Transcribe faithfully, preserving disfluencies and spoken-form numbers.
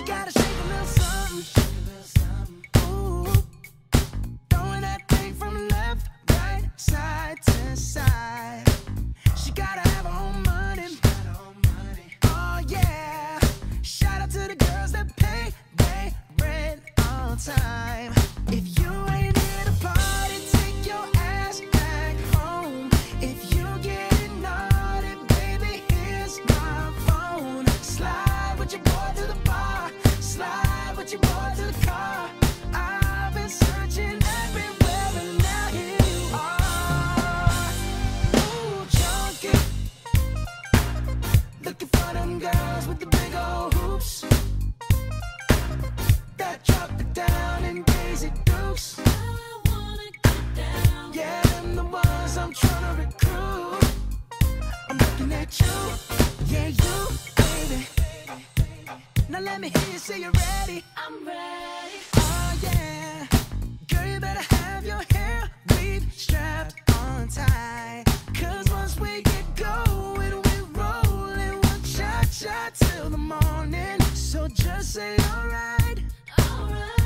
She gotta shake a little something. Ooh, throwing that thing from left, right, side to side. She gotta have her own money. Oh yeah. Shout out to the girls that pay they rent on time. If you ain't here to party, take your ass back home. If you get naughty, baby, here's my phone. Slide with your boy to the bar, slide with your boy to the car. I've been searching everywhere and now here you are. Ooh, chunky, looking for them girls with the big old hoops that drop it down in Daisy Dukes. I wanna get down. Yeah, them the ones I'm tryna recruit. I'm looking at you, yeah, you, baby. Now let me hear you say you're ready. I'm ready. Oh yeah, girl, you better have your hair weave strapped on tight. Cause once we get going, we're rolling, we'll cha-cha till the morning. So just say alright. Alright.